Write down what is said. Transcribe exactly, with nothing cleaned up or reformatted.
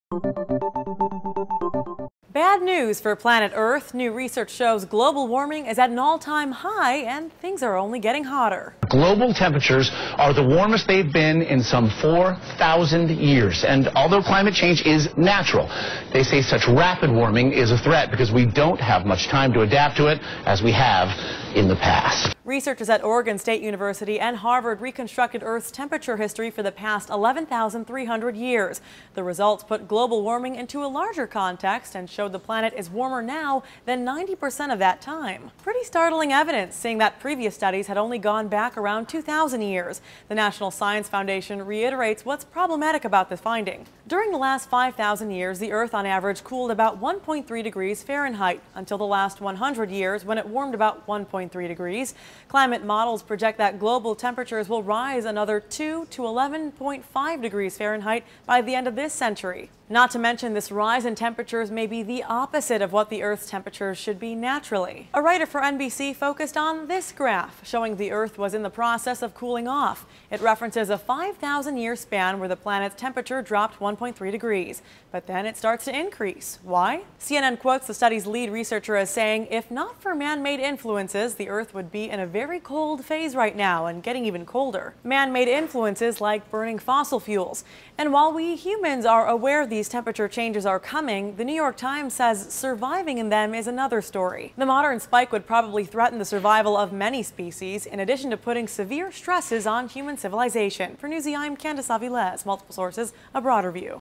Bad news for planet Earth. New research shows global warming is at an all-time high and things are only getting hotter. Global temperatures are the warmest they've been in some four thousand years. And although climate change is natural, they say such rapid warming is a threat because we don't have much time to adapt to it as we have in the past. Researchers at Oregon State University and Harvard reconstructed Earth's temperature history for the past eleven thousand three hundred years. The results put global warming into a larger context and showed the planet is warmer now than ninety percent of that time. Pretty startling evidence, seeing that previous studies had only gone back around two thousand years. The National Science Foundation reiterates what's problematic about this finding. During the last five thousand years, the Earth on average cooled about one point three degrees Fahrenheit until the last one hundred years when it warmed about one point three degrees. Climate models project that global temperatures will rise another two to eleven point five degrees Fahrenheit by the end of this century. Not to mention, this rise in temperatures may be the opposite of what the Earth's temperatures should be naturally. A writer for N B C focused on this graph, showing the Earth was in the process of cooling off. It references a five thousand year span where the planet's temperature dropped one point three degrees, but then it starts to increase. Why? C N N quotes the study's lead researcher as saying, if not for man-made influences, the Earth would be in a very cold phase right now and getting even colder. Man-made influences like burning fossil fuels. And while we humans are aware these temperature changes are coming, the New York Times says surviving in them is another story. The modern spike would probably threaten the survival of many species, in addition to putting severe stresses on human civilization. For Newsy, I'm Candace Aviles. Multiple sources, a broader view.